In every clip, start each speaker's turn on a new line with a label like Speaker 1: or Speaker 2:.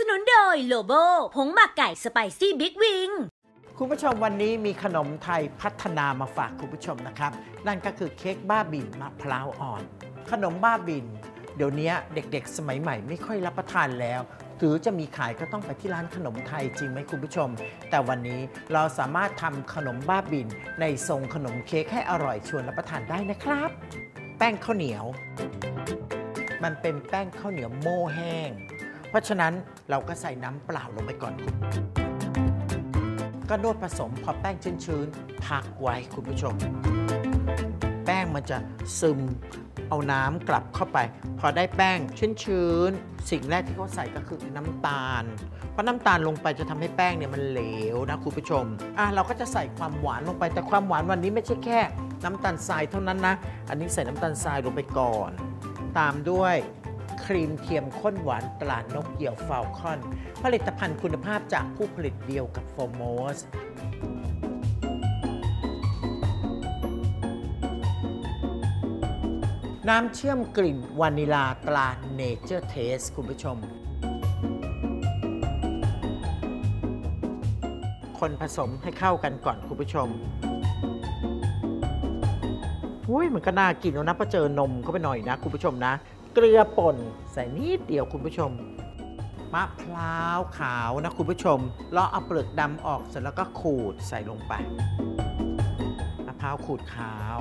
Speaker 1: นุนโดยโลโบผงหมักไก่สไปซี่บิ๊กวิง
Speaker 2: คุณผู้ชมวันนี้มีขนมไทยพัฒนามาฝากคุณผู้ชมนะครับนั่นก็คือเค้กบ้าบินมะพร้าวอ่อนขนมบ้าบินเดี๋ยวนี้เด็กๆสมัยใหม่ไม่ค่อยรับประทานแล้วหรือจะมีขายก็ต้องไปที่ร้านขนมไทยจริงไหมคุณผู้ชมแต่วันนี้เราสามารถทำขนมบ้าบินในทรงขนมเค้กให้อร่อยชวนรับประทานได้นะครับแป้งข้าวเหนียวมันเป็นแป้งข้าวเหนียวโม่แห้งเพราะฉะนั้นเราก็ใส่น้ำเปล่าลงไปก่อนก็นวดผสมพอแป้งชื้นๆพักไว้คุณผู้ชมแป้งมันจะซึมเอาน้ำกลับเข้าไปพอได้แป้งชื้นๆสิ่งแรกที่เขาใส่ก็คือน้ำตาลเพราะน้ำตาลลงไปจะทำให้แป้งเนี่ยมันเหลวนะคุณผู้ชมเราก็จะใส่ความหวานลงไปแต่ความหวานวันนี้ไม่ใช่แค่น้ำตาลทรายเท่านั้นนะอันนี้ใส่น้ำตาลทรายลงไปก่อนตามด้วยครีมเทียมข้นหวานตรานกเหยี่ยวฟาลคอนผลิตภัณฑ์คุณภาพจากผู้ผลิตเดียวกับโฟโมสน้ำเชื่อมกลิ่นวานิลาตราเนเจอร์เทสคุณผู้ชมคนผสมให้เข้ากันก่อนคุณผู้ชมมันก็น่ากินแล้วนะพอเจอนมเข้าไปหน่อยนะคุณผู้ชมนะเกลือป่นใส่นิดเดียวคุณผู้ชมมะพร้าวขาวนะคุณผู้ชมเลาะเอาเปลือกดำออกเสร็จแล้วก็ขูดใส่ลงไปมะพร้าวขูดขาว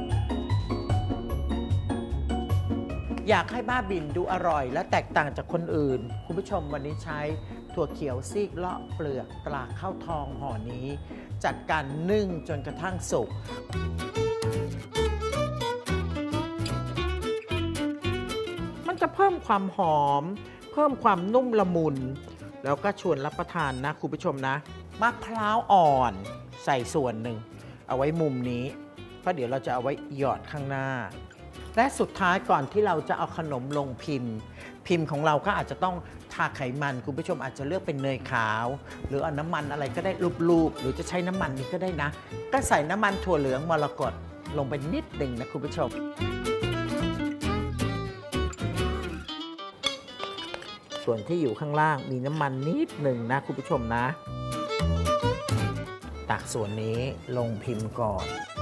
Speaker 2: อยากให้บ้าบินดูอร่อยและแตกต่างจากคนอื่นคุณผู้ชมวันนี้ใช้ถั่วเขียวซีกเลาะเปลือกตราข้าวทองห่อนี้จัดการนึ่งจนกระทั่งสุกจะเพิ่มความหอมเพิ่มความนุ่มละมุนแล้วก็ชวนรับประทานนะคุณผู้ชมนะมะพร้าวอ่อนใส่ส่วนหนึ่งเอาไว้มุมนี้เพราะเดี๋ยวเราจะเอาไว้หยอดข้างหน้าและสุดท้ายก่อนที่เราจะเอาขนมลงพิมพ์ของเราก็อาจจะต้องทาไขมันคุณผู้ชมอาจจะเลือกเป็นเนยขาวหรือเอาน้ำมันอะไรก็ได้รูปๆหรือจะใช้น้ำมันนี้ก็ได้นะก็ใส่น้ำมันถั่วเหลืองมรกตลงไปนิดหนึ่งนะคุณผู้ชมส่วนที่อยู่ข้างล่างมีน้ำมันนิดหนึ่งนะคุณผู้ชมนะตักส่วนนี้ลงพิมพ์ก่อน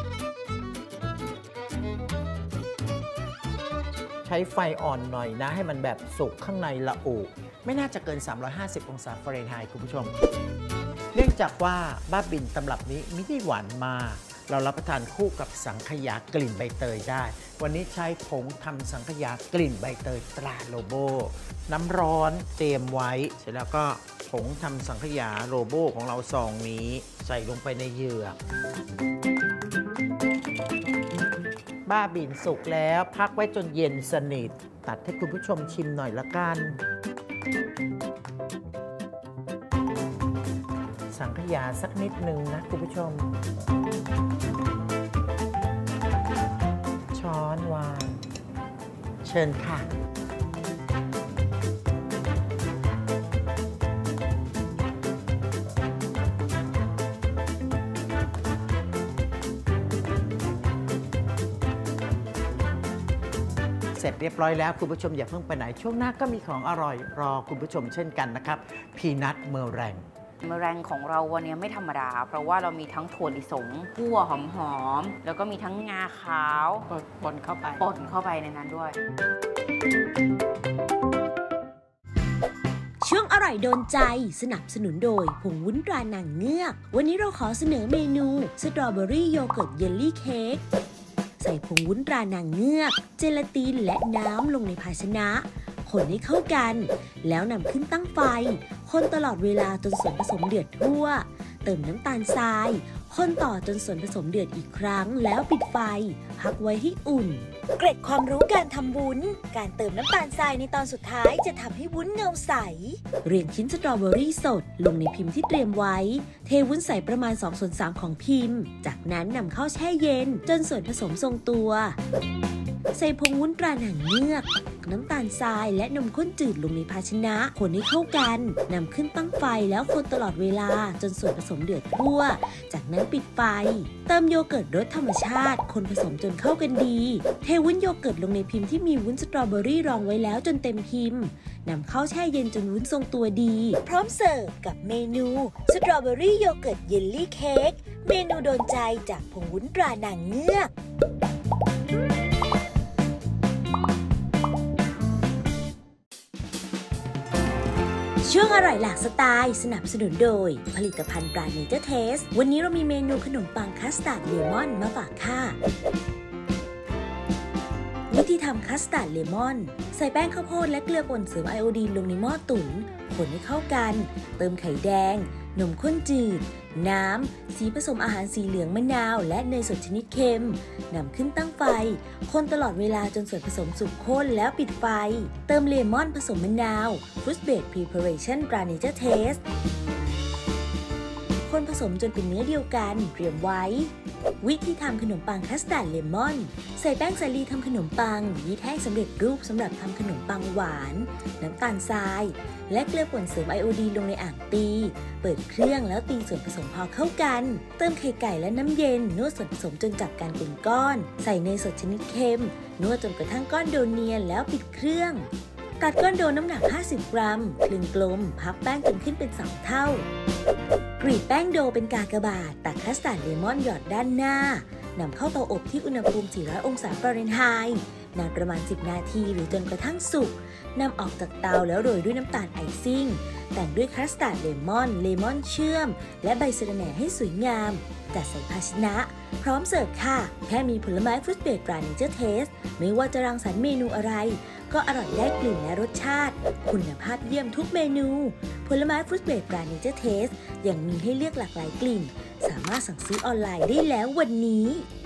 Speaker 2: ใช้ไฟอ่อนหน่อยนะให้มันแบบสุกข้างในละอุไม่น่าจะเกิน350องศาฟาเรนไฮต์คุณผู้ชมเนื่องจากว่าบ้าบินตำรับนี้ไม่ได้หวานมากเรารับประทานคู่กับสังขยากลิ่นใบเตยได้วันนี้ใช้ผงทำสังขยากลิ่นใบเตยตราโลโบน้ำร้อนเตรียมไว้เสร็จแล้วก็ผงทำสังขยาโลโบของเราซองนี้ใส่ลงไปในเหยือกบ้าบินสุกแล้วพักไว้จนเย็นสนิทตัดให้คุณผู้ชมชิมหน่อยละกันสังขยาสักนิดหนึ่งนะคุณผู้ชมช้อนวางเชิญค่ะเสร็จเรียบร้อยแล้วคุณผู้ชมอย่าเพิ่งไปไหนช่วงหน้าก็มีของอร่อยรอคุณผู้ชมเช่นกันนะครับพีนัทเมอแรง
Speaker 3: ของเราวันนี้ไม่ธรรมดาเพราะว่าเรามีทั้งถั่วลิสงคั่วหอมๆแล้วก็มีทั้งงาขาวป่นเข้าไปในนั้นด้วย
Speaker 1: ช่วงอร่อยโดนใจสนับสนุนโดยผงวุ้นตรานางเงือกวันนี้เราขอเสนอเมนูสตรอเบอรี่โยเกิร์ตเยลลี่เค้กใส่ผงวุ้นตรานางเงือกเจลาตินและน้ำลงในภาชนะคนให้เข้ากันแล้วนำขึ้นตั้งไฟคนตลอดเวลาจนส่วนผสมเดือดทั่วเติมน้ำตาลทรายคนต่อจนส่วนผสมเดือดอีกครั้งแล้วปิดไฟพักไว้ให้อุ่นเกร็ดความรู้การทำวุ้นการเติมน้ำตาลทรายในตอนสุดท้ายจะทำให้วุ้นเงาใสเรียงชิ้นสตรอเบอรี่สดลงในพิมพ์ที่เตรียมไว้เทวุ้นใส่ประมาณ2/3ของพิมพ์จากนั้นนำเข้าแช่เย็นจนส่วนผสมทรงตัวใส่ผงวุ้นตราหนังเงือกน้ำตาลทรายและนมข้นจืดลงในภาชนะคนให้เข้ากันนำขึ้นตั้งไฟแล้วคนตลอดเวลาจนส่วนผสมเดือดทั่วจากนั้นปิดไฟเติมโยเกิร์ตรสธรรมชาติคนผสมจนเข้ากันดีเทวุ้นโยเกิร์ตลงในพิมพ์ที่มีวุ้นสตรอเบอรี่รองไว้แล้วจนเต็มพิมพ์นำเข้าแช่เย็นจนวุ้นทรงตัวดีพร้อมเสิร์ฟกับเมนูสตรอเบอรี่โยเกิร์ตเยลลี่เค้กเมนูโดนใจจากผงวุ้นตราหนังเงือกช่วงอร่อยหลากสไตล์สนับสนุนโดยผลิตภัณฑ์ตราเนเจอร์เทสวันนี้เรามีเมนูขนมปังคัสตาร์ดเลมอนมาฝากค่ะวิธีทำคัสตาร์ดเลมอนใส่แป้งข้าวโพดและเกลือป่นเสริมไอโอดีนลงในหม้อตุ๋นคนให้เข้ากันเติมไข่แดงนมข้นจืดน้ำสีผสมอาหารสีเหลืองมะนาวและเนยสดชนิดเค็มนำขึ้นตั้งไฟคนตลอดเวลาจนส่วนผสมสุกข้นแล้วปิดไฟเติมเลมอนผสมมะนาว Fruit Based Preparation ตรา Nature Taste คนผสมจนเป็นเนื้อเดียวกันเตรียมไว้วิธีทำขนมปังคัสตาร์ดเลมอนใส่แป้งสาลีทำขนมปังยีสต์แห้งสำเร็จรูปสำหรับทำขนมปังหวานน้ำตาลทรายและเกลือป่นเสริมไอโอดีนลงในอ่างตีเปิดเครื่องแล้วตีส่วนผสมพอเข้ากันเติมไข่ไก่และน้ำเย็นนวดส่วนผสมจนจับกันเป็นก้อนใส่เนยสดชนิดเค็มนวดจนกระทั่งก้อนโดเนียนแล้วปิดเครื่องตัดก้อนโดน้ำหนัก50 กรัมคลึงกลมพับแป้งจนขึ้นเป็น2 เท่ากรีดแป้งโดเป็นกากบาทตักคัสตาร์ดเลมอนหยอดด้านหน้านำเข้าเตาอบที่อุณหภูมิ400 องศาฟาเรนไฮต์นานประมาณ10 นาทีหรือจนกระทั่งสุกนำออกจากเตาแล้วโรยด้วยน้ำตาลไอซิ่งแต่งด้วยคัสตาร์ดเลมอนเชื่อมและใบสะระแหน่ให้สวยงามจัดใส่ภาชนะพร้อมเสิร์ฟค่ะแค่มีผลไม้ฟรุตเบสตราเนเจอร์เทสไม่ว่าจะรังสรรค์เมนูอะไรก็อร่อยได้กลิ่นและรสชาติคุณภาพเยี่ยมทุกเมนูผลไม้ฟรุตเบสตราเนเจอร์เทสยังมีให้เลือกหลากหลายกลิ่นสามารถสั่งซื้อออนไลน์ได้แล้ววันนี้